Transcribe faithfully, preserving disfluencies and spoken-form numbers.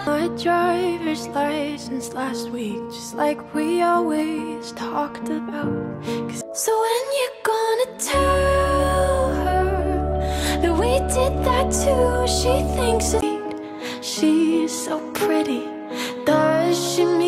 my driver's license last week, just like we always talked about. 'Cause so when you gonna tell her that we did that too? She thinks it. She's so pretty. Does she mean